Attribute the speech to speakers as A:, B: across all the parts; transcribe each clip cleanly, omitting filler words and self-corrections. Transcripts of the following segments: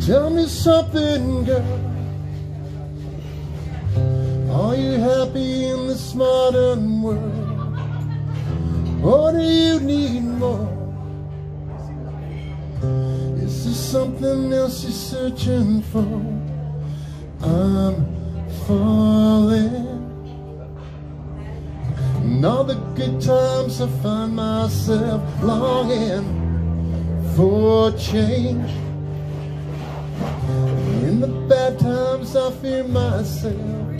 A: Tell me something, girl. Are you happy in this modern world? Or do you need more? Is there something else you're searching for? I'm falling. In all the good times I find myself longing for change. In the bad times I fear myself.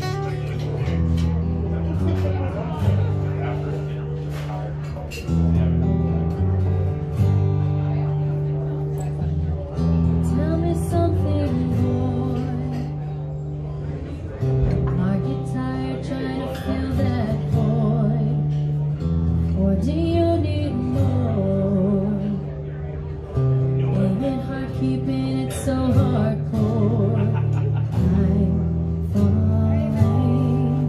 B: Tell me something, boy. Are you tired trying to fill that void? Or do you need more? Ain't it hard keeping it so hardcore? I'm falling.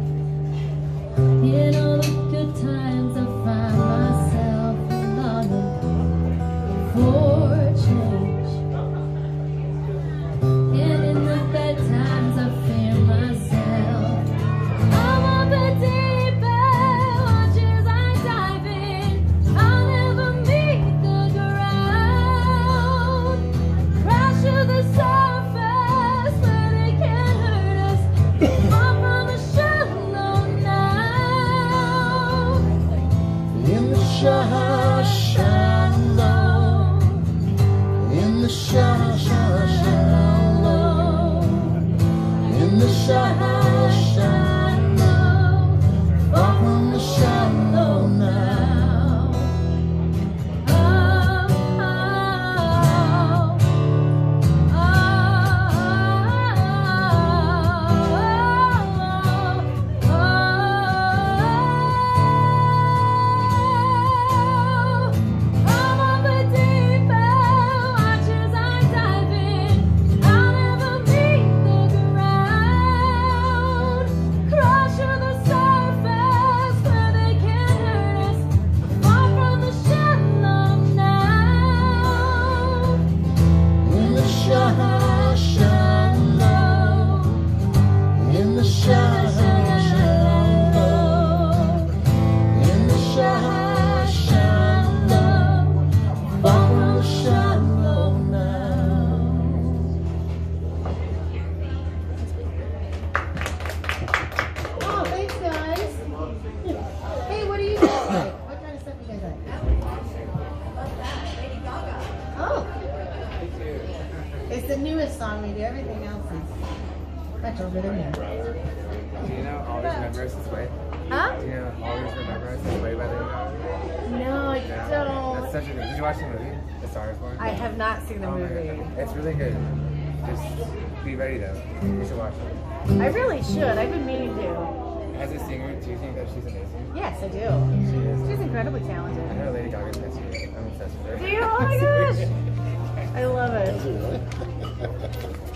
B: In all the good times I find myself longing for change. And in the bad times I fear myself. I'm on the deep end, watch as I dive in. I'll never meet the ground. Crash to the surface where they can't hurt us. Far from the shallow now.
A: In the shallow, in the shallow, in the shallow, far from the shallow now. I'm on the deep end, watch as I dive in. I'll never meet the ground. Crash to the surface where they can't hurt us. Far from the shallow now. In the shallow, in the shallow, in the shallow, far from the shallow now.
C: Oh, thanks, guys. Hey, what do you guys like? What kind of stuff do you guys like? Oh. It's the newest song we do. Everything else is much older than that.
D: Do you know Always Remember Us This Way?
C: Huh?
D: Do you know Always Remember Us This Way by the
C: No, I
D: That's
C: don't.
D: such a good. Did you watch the movie? The Star is Born?
C: I have not seen the
D: Oh my
C: movie.
D: God. It's really good. Just be ready though. You should watch it.
C: I really should. I've been meaning to.
D: As a singer, do you think that she's amazing?
C: Yes, I do.
D: She is.
C: She's incredibly
D: I
C: talented.
D: know Lady Gaga's next year. I'm obsessed with her.
C: Do you? Oh my gosh. I love it.
A: Is it really?